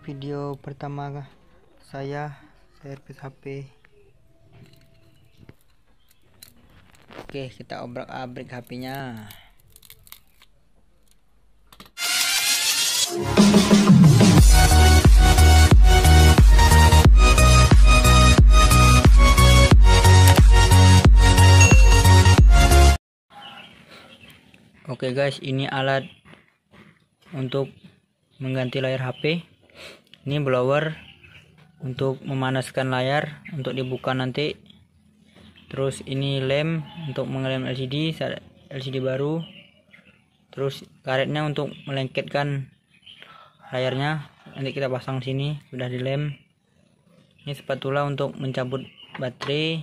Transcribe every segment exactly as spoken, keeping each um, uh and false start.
video pertama saya servis H P. Oke, kita obrak-abrik H P-nya. Oke guys, ini alat untuk mengganti layar H P. Ini blower untuk memanaskan layar untuk dibuka nanti. Terus ini lem untuk mengelem L C D L C D baru. Terus karetnya untuk melengketkan layarnya. Nanti kita pasang sini, sudah dilem. Ini spatula untuk mencabut baterai.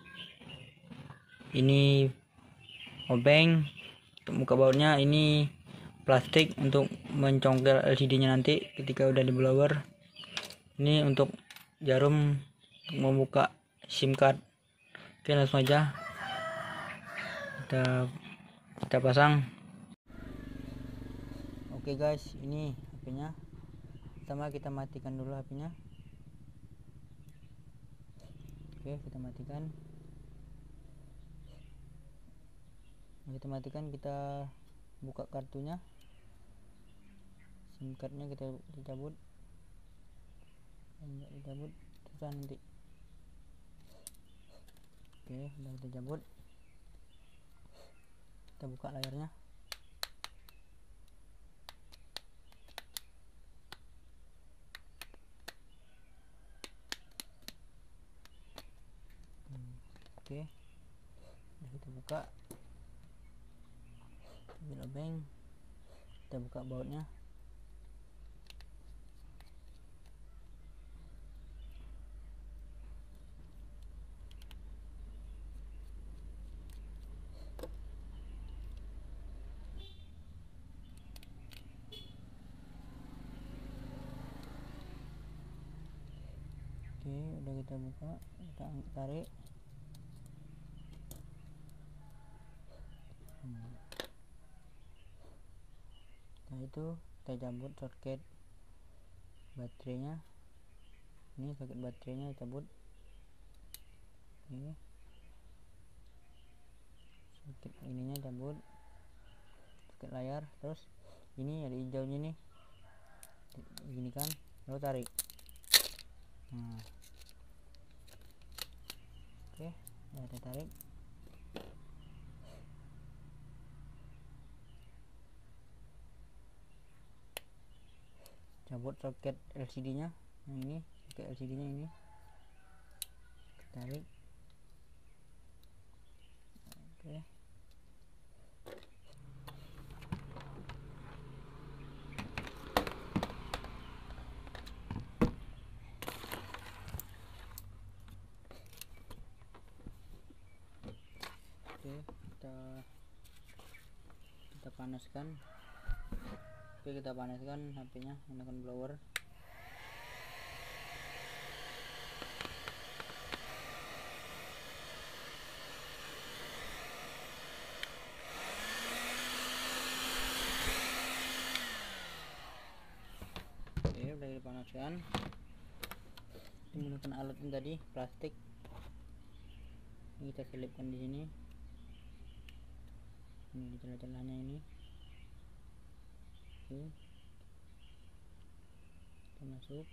Ini obeng untuk buka bautnya. Ini plastik untuk mencongkel L C D-nya nanti ketika udah di blower. Ini untuk jarum untuk membuka SIM card. Oke, langsung aja kita kita pasang. Oke guys, ini H P-nya. Pertama kita matikan dulu H P-nya. Oke, kita matikan. Kita matikan, kita buka kartunya. SIM cardnya kita dicabut. Enggak dicabut, susah nanti. Oke, udah kita cabut. Kita buka layarnya. Hmm, oke, udah kita buka. Ambil obeng, kita buka bautnya. Oke, udah kita buka, kita tarik. Hmm. Nah itu kita cabut soket baterainya. Ini soket baterainya cabut. Oke, soket ininya cabut, soket layar. Terus ini ada hijaunya nih, gini kan, lalu tarik. Nah, oke, udah kita tarik. Cabut soket L C D-nya. Nah ini soket L C D-nya ini. Tarik. Oke. Oke, kita kita panaskan. Oke, kita panaskan H P-nya menggunakan blower. Oke, udah dipanaskan. Menggunakan alat ini tadi, plastik. Ini kita selipkan di sini. Ini di celah-celahnya ini. Oke, kita masuk.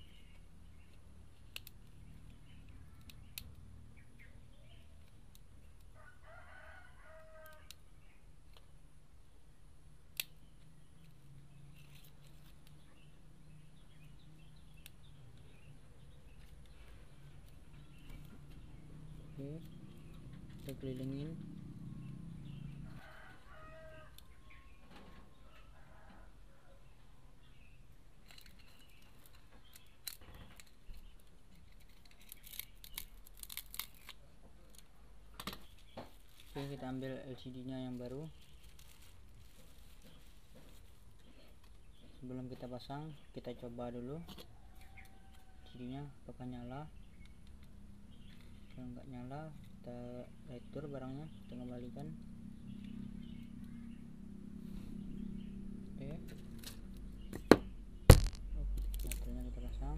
Oke, kita kelilingin. Oke, kita ambil L C D-nya yang baru. Sebelum kita pasang, kita coba dulu L C D-nya apakah nyala. Kalau nggak nyala, kita retur barangnya, kita kembalikan. Oke, baterainya kita pasang.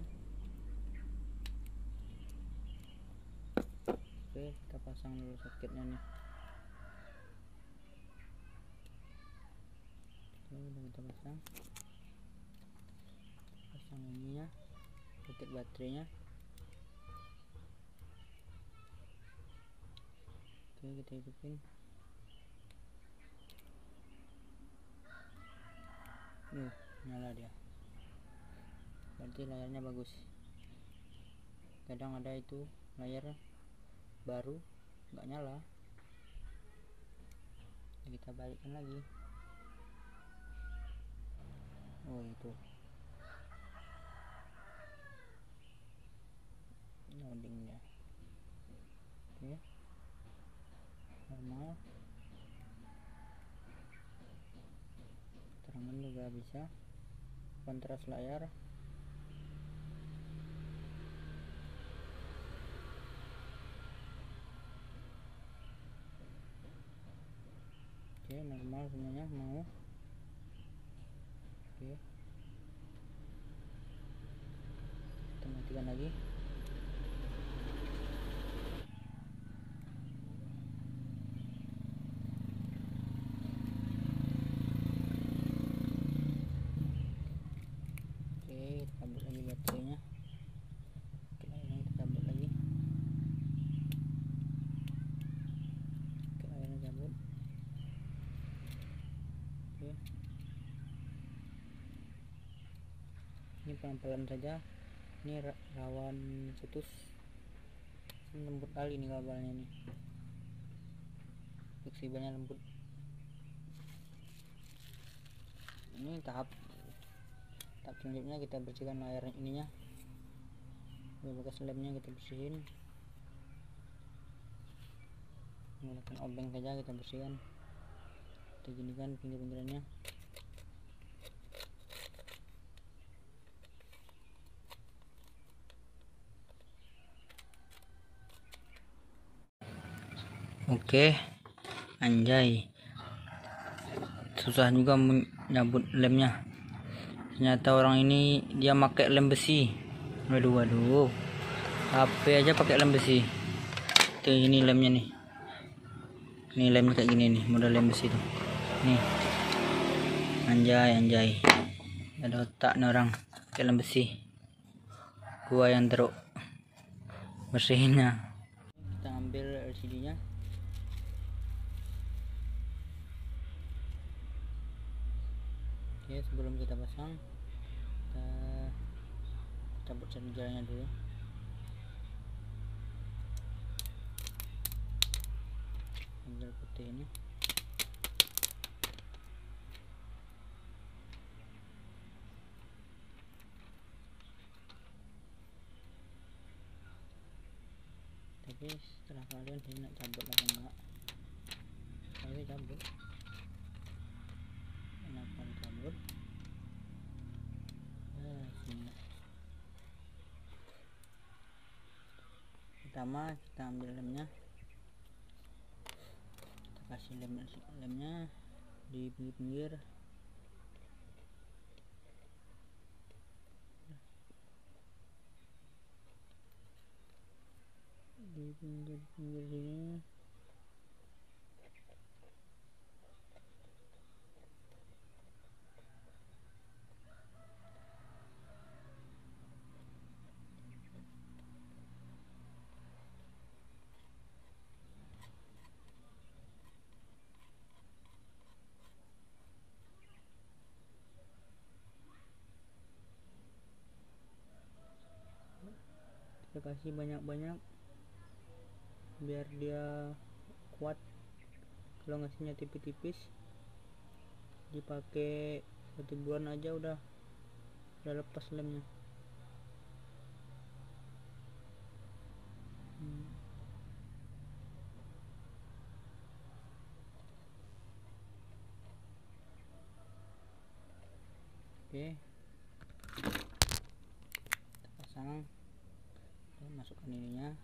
Oke, kita pasang dulu soketnya nih. Oke, udah kita pasang pasang ininya, soket baterainya. Oke, kita hidupin. Uh, nyala dia, berarti layarnya bagus. Kadang ada itu layar baru nggak nyala, kita balikkan lagi. Oh, itu loadingnya. Oke, normal. Terangan juga bisa, kontras layar. Oke, normal semuanya mau. Oke, kita matikan lagi. Oke, kita cabut lagi baterainya. Oke, layarnya kita cabut lagi. Oke, layarnya cabut. Oke, ini pelan-pelan saja, ini rawan putus. Ini lembut kali ini kabelnya nih, fleksibelnya lembut. Ini tahap tahap selanjutnya kita bersihkan layar ininya, bekas lemnya kita bersihin menggunakan obeng saja. Kita bersihkan, kita ginikan pinggir-pinggirannya. Oke, anjay, susah juga menyabut lemnya. Ternyata orang ini dia pakai lem besi. Waduh waduh, H P aja pakai lem besi. Tuh, ini lemnya nih. Ini lem kayak gini nih, model lem besi tuh. Nih, anjay anjay, ada otak nih orang pakai lem besi. Gua yang teruk bersihinnya. Kita ambil L C D-nya. Oke, sebelum kita pasang, kita cabut chargernya dulu. Charger putih ini. Tapi setelah kalian sih nak cabut apa enggak? Saya cabut. Enakan cabut. Nah, sini. Pertama kita ambil lemnya, kita kasih lem lemnya di pinggir-pinggir. Di pinggir-pinggir sini. Kita kasih banyak-banyak biar dia kuat. Kalau ngasihnya tipis-tipis, dipakai satu bulan aja udah udah lepas lemnya. hmm. Oke, kita pasang. Oke, masukkan ininya.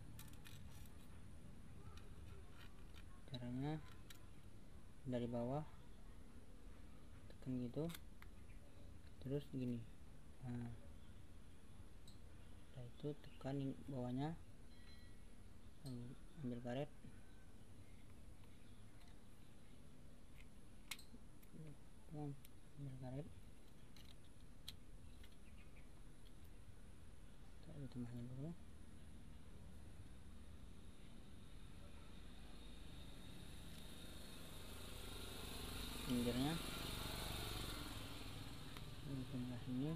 Caranya dari bawah tekan gitu, terus gini. Nah, setelah itu tekan bawahnya, lalu ambil karet, ambil karet, kita tambahkan dulu. Pinggirnya ini pindah sini.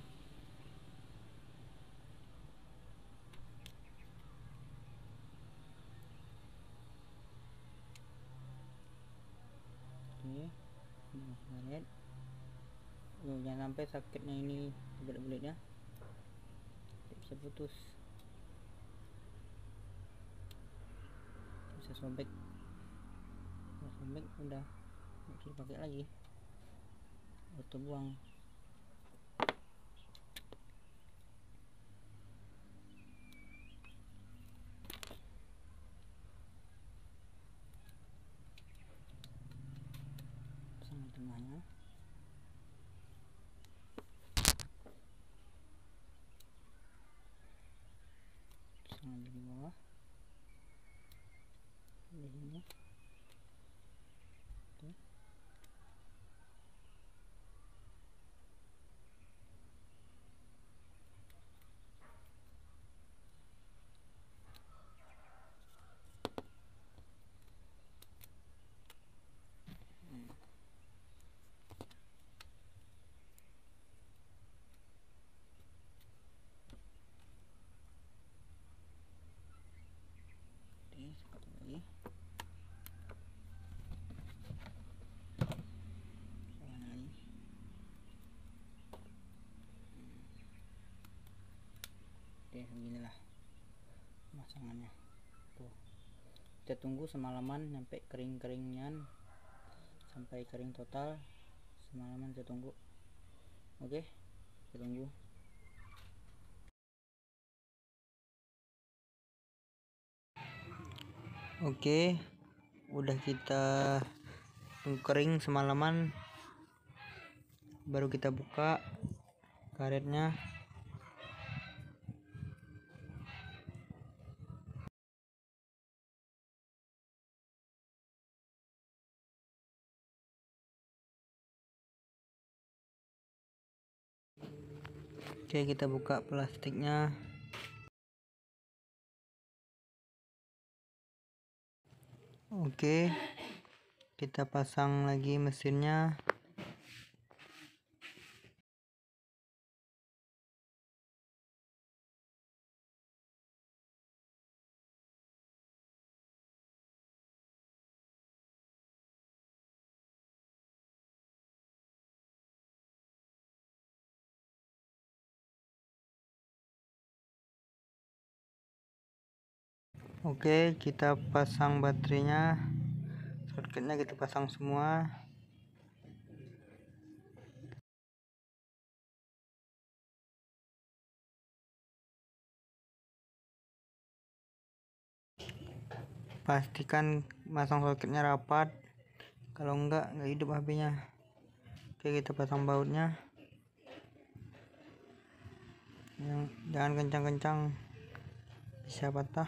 Oke, ini karet. Oh, jangan sampai sakitnya ini belit-belit ya, bisa putus, bisa sobek, bisa sobek udah nggak bisa dipakai lagi, auto buang. Pasang di tengahnya, pasang di bawah, di sini. Oke. Oke, satu lagi. Salah lagi. Oke, beginilah pemasangannya. Tuh. Kita tunggu semalaman sampai kering-keringnya, sampai kering total. Semalaman kita tunggu. Oke, kita tunggu. Oke, udah kita tunggu kering semalaman, baru kita buka karetnya. Oke, kita buka plastiknya. Oke, kita pasang lagi mesinnya. Oke, kita pasang baterainya, soketnya kita pasang semua. Pastikan pasang soketnya rapat, kalau enggak nggak hidup H P-nya. Oke, kita pasang bautnya, yang jangan kencang-kencang, bisa patah.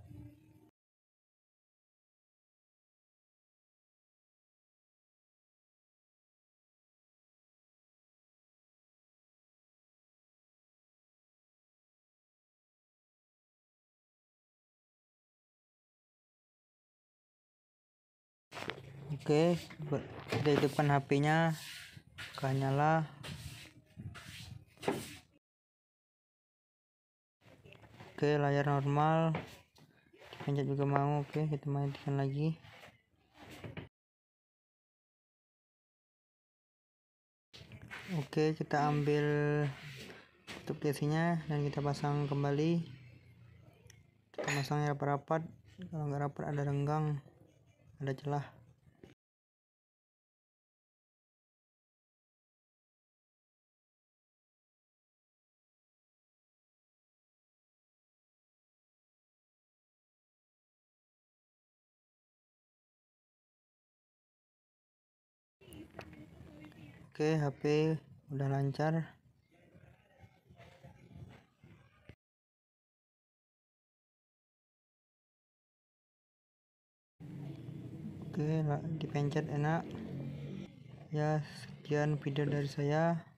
Oke, kita hidupkan H P-nya, buka nyala. Oke, layar normal, pencet juga mau. Oke, kita mainkan lagi. Oke, kita ambil tutup casingnya dan kita pasang kembali. Kita pasangnya rapat-rapat, kalau nggak rapat ada renggang, ada celah. Oke, H P udah lancar. Oke, dipencet enak. Ya, sekian video dari saya.